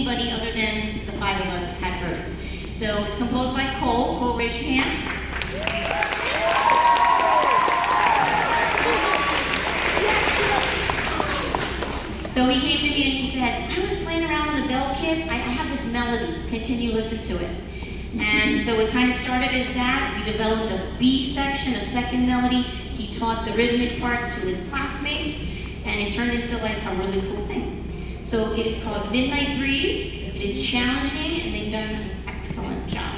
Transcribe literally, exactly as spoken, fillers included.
anybody other than the five of us had heard it. So it's composed by Cole. Cole, raise your hand. So he came to me and he said, I was playing around with the bell kit. I, I have this melody. Can, can you listen to it? And so it kind of started as that. We developed a B section, a second melody. He taught the rhythmic parts to his classmates, and it turned into like a really cool thing. So it is called Midnight Breeze. It is challenging, and they've done an excellent job.